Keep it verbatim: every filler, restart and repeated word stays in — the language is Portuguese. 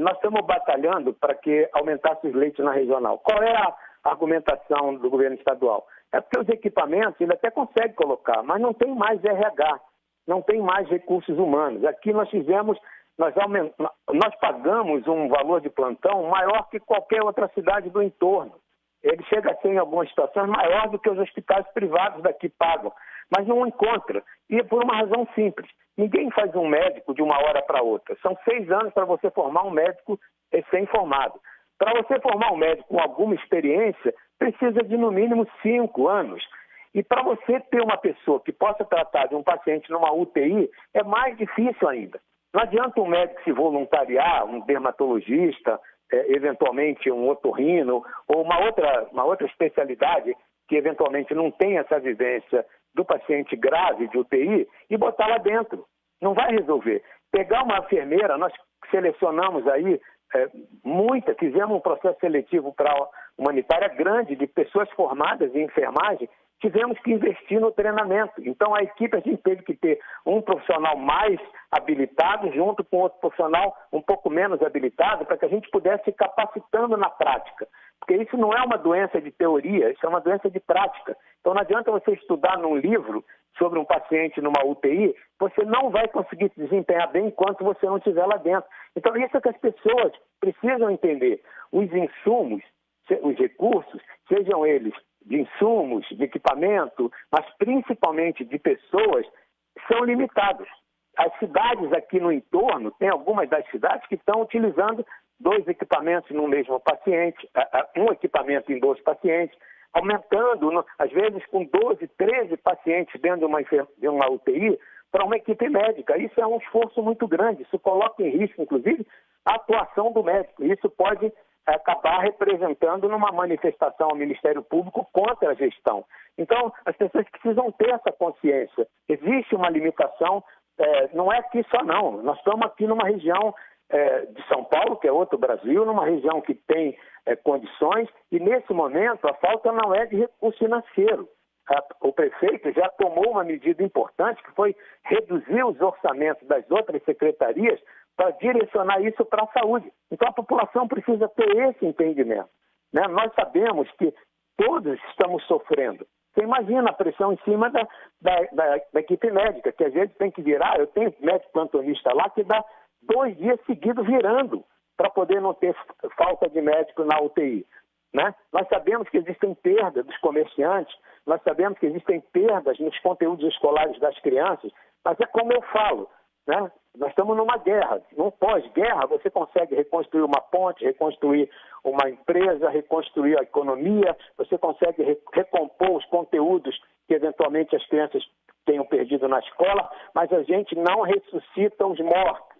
nós estamos batalhando para que aumentasse os leitos na regional. Qual é a argumentação do governo estadual? É porque os equipamentos ele até consegue colocar, mas não tem mais R H, não tem mais recursos humanos. Aqui nós fizemos, nós, aument... nós pagamos um valor de plantão maior que qualquer outra cidade do entorno. Ele chega a ser, em algumas situações, maior do que os hospitais privados daqui pagam, mas não encontra. E é por uma razão simples. Ninguém faz um médico de uma hora para outra. São seis anos para você formar um médico recém-formado. Para você formar um médico com alguma experiência, precisa de no mínimo cinco anos. E para você ter uma pessoa que possa tratar de um paciente numa U T I, é mais difícil ainda. Não adianta um médico se voluntariar, um dermatologista, é, eventualmente um otorrino, ou uma outra, uma outra especialidade que eventualmente não tem essa vivência do paciente grave de U T I e botar lá dentro. Não vai resolver. Pegar uma enfermeira, nós selecionamos aí é, muita, fizemos um processo seletivo para a humanitária grande de pessoas formadas em enfermagem, tivemos que investir no treinamento. Então a equipe, a gente teve que ter um profissional mais habilitado junto com outro profissional um pouco menos habilitado para que a gente pudesse ir capacitando na prática. Porque isso não é uma doença de teoria, isso é uma doença de prática. Então não adianta você estudar num livro sobre um paciente numa U T I, você não vai conseguir se desempenhar bem enquanto você não estiver lá dentro. Então isso é que as pessoas precisam entender. Os insumos, os recursos, sejam eles de insumos, de equipamento, mas principalmente de pessoas, são limitados. As cidades aqui no entorno, tem algumas das cidades que estão utilizando dois equipamentos no mesmo paciente, um equipamento em dois pacientes, aumentando, às vezes, com doze, treze pacientes dentro de uma, de uma U T I para uma equipe médica. Isso é um esforço muito grande, isso coloca em risco, inclusive, a atuação do médico. Isso pode acabar representando numa manifestação ao Ministério Público contra a gestão. Então, as pessoas precisam ter essa consciência. Existe uma limitação, é, não é aqui só não. Nós estamos aqui numa região é, de São Paulo, que é outro Brasil, numa região que tem é, condições, e nesse momento a falta não é de recurso financeiro. O prefeito já tomou uma medida importante, que foi reduzir os orçamentos das outras secretarias para direcionar isso para a saúde. Então a população precisa ter esse entendimento, né? Nós sabemos que todos estamos sofrendo. Você imagina a pressão em cima da, da, da, da equipe médica, que às vezes tem que virar. Eu tenho médico plantonista lá que dá dois dias seguidos virando para poder não ter falta de médico na U T I. Né? Nós sabemos que existem perdas dos comerciantes, nós sabemos que existem perdas nos conteúdos escolares das crianças, mas é como eu falo, né? Nós estamos numa guerra. Num pós-guerra, você consegue reconstruir uma ponte, reconstruir uma empresa, reconstruir a economia, você consegue re recompor os conteúdos que eventualmente as crianças tenham perdido na escola, mas a gente não ressuscita os mortos.